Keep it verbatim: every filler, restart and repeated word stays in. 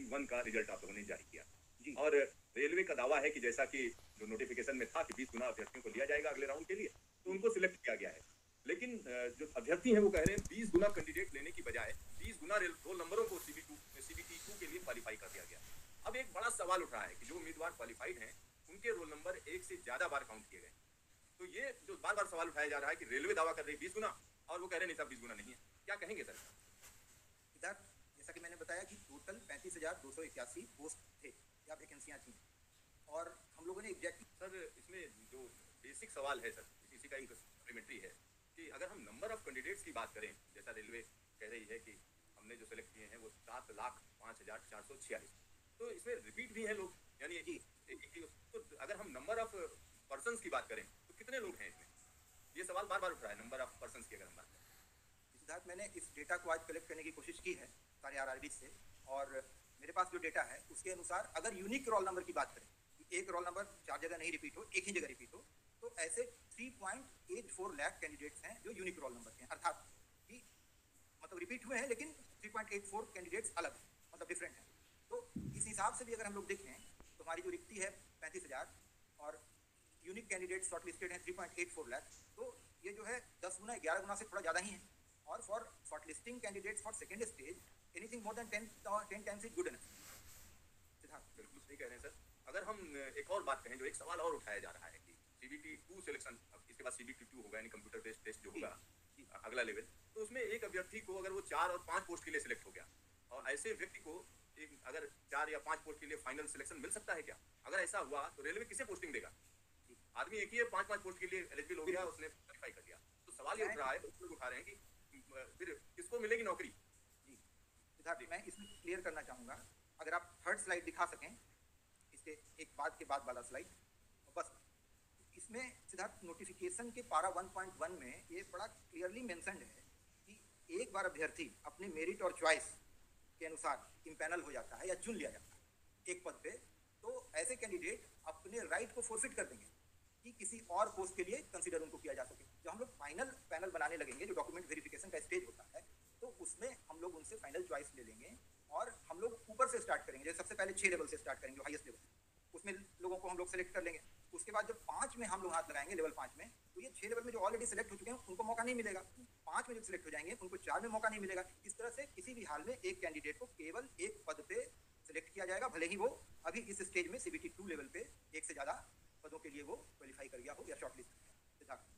CBT one का result आप लोगों ने जारी किया जी। और रेलवे का दावा है कि जैसा कि जो नोटिफिकेशन में था कि बीस गुना अभ्यर्थियों को लिया जाएगा अगले राउंड के लिए, तो उनको सिलेक्ट किया गया है। लेकिन जो अभ्यर्थी हैं वो कह रहे हैं बीस गुना कैंडिडेट लेने की बजाय बीस गुना रोल नंबरों को सीबीटी सीबीटी टू के लिए क्वालीफाई कर दिया गया। अब एक बड़ा सवाल उठ रहा है कि जो उम्मीदवार क्वालिफाइड हैं उनके रोल नंबर एक से ज्यादा बार काउंट किए गए। तो ये जो बार बार सवाल उठाया जा रहा है कि रेलवे दावा कर रही है बीस गुना और वो कह रहे हैं नहीं साहब बीस गुना नहीं है, क्या कहेंगे सर? इधर जैसा कि मैंने बताया कि टोटल पैंतीस हजार दो सौ इक्यासी पोस्ट थे या वैकेंसियां थी और हम लोगों ने एग्जैक्टली सर इसमें जो बेसिक सवाल है सर इसी का एक सप्लीमेंट्री है कि अगर हम नंबर ऑफ कैंडिडेट्स की बात करें, जैसा रेलवे कह रही है कि हमने जो सेलेक्ट किए हैं वो सात लाख पाँच हजार चार सौ छियालीस, तो इसमें रिपीट भी है लोग, यानी जी तो अगर हम नंबर ऑफ पर्सन्स की बात करें तो कितने लोग हैं इसमें? ये सवाल बार बार उठ रहा है नंबर ऑफ पर्सन्स की अगर हम बात करें। सिद्धार्थ, मैंने इस डेटा को आज कलेक्ट करने की कोशिश की है सारे आरआरबी से और मेरे पास जो डेटा है उसके अनुसार अगर यूनिक रोल नंबर की बात करें कि एक रोल नंबर चार जगह नहीं रिपीट हो, एक ही जगह रिपीट हो, तो ऐसे तीन पॉइंट आठ चार लाख कैंडिडेट्स हैं जो यूनिक रोल नंबर के हैं, अर्थात कि मतलब रिपीट हुए हैं लेकिन तीन पॉइंट आठ चार कैंडिडेट्स अलग हैं, मतलब डिफरेंट हैं। तो इस हिसाब से भी अगर हम लोग देखें तो हमारी जो रिक्ति है पैंतीस हजार और यूनिक कैंडिडेट शॉर्ट लिस्टेड है तीन पॉइंट आठ चार लाख, तो ये जो है दस गुना ग्यारह गुना से थोड़ा ज़्यादा ही है। और for shortlisting candidates for second stage anything more than ten ten times is good enough. Siddharth बिल्कुल सही कह रहे हैं सर। अगर हम एक और बात कहें, जो एक सवाल और उठाया जा रहा है कि सीबीटी टू सिलेक्शन, इसके बाद सीबीटी टू होगा यानी कंप्यूटर बेस्ड टेस्ट जो होगा अगला लेवल, तो उसमें एक अभ्यर्थी को अगर वो चार और पाँच पोस्ट के लिए सिलेक्ट हो गया और ऐसे व्यक्ति को एक अगर चार या पाँच पोस्ट के लिए फाइनल सिलेक्शन मिल सकता है क्या? अगर ऐसा हुआ तो रेलवे किसे पोस्टिंग देगा? आदमी एक ही है, पाँच पाँच पोस्ट के लिए एलिजिबल हो गया, उसने क्वालिफाई कर लिया, तो सवाल ये उठ रहा है, लोग उठा रहे हैं कि फिर किसको मिलेगी नौकरी? जी सिद्धार्थ, मैं इसमें क्लियर करना चाहूँगा, अगर आप थर्ड स्लाइड दिखा सकें, इसके एक बाद के बाद वाला स्लाइड, बस इसमें सिद्धार्थ नोटिफिकेशन के पारा वन पॉइंट वन में ये बड़ा क्लियरली मेंशन्ड है कि एक बार अभ्यर्थी अपने मेरिट और चॉइस के अनुसार इम्पैनल हो जाता है या चुन लिया जाता है एक पद पे, तो ऐसे कैंडिडेट अपने राइट को फोरफिट कर देंगे कि किसी और पोस्ट के लिए कंसीडर उनको किया जा सके। जब हम लोग फाइनल पैनल बनाने लगेंगे, जो डॉक्यूमेंट वेरिफिकेशन का स्टेज होता है, तो उसमें हम लोग उनसे फाइनल चॉइस ले लेंगे और हम लोग ऊपर से स्टार्ट करेंगे। जैसे सबसे पहले छः लेवल से स्टार्ट करेंगे, जो हाईएस्ट लेवल, उसमें लोगों को हम लोग सेलेक्ट कर लेंगे। उसके बाद जब पाँच में हम लोग हाथ लगाएंगे, लेवल पाँच में, तो ये छः लेवल में जो ऑलरेडी सेलेक्ट हो चुके हैं उनको मौका नहीं मिलेगा। पाँच में जो सिलेक्ट हो जाएंगे उनको चार में मौका नहीं मिलेगा। इस तरह से किसी भी हाल में एक कैंडिडेट को केवल एक पद पे सिलेक्ट किया जाएगा, भले ही वो अभी इस स्टेज में सीबीटी टू लेवल पे एक से ज़्यादा पदों के लिए वो क्वालिफाई कर गया हो या शॉर्टलिस्ट कर गया।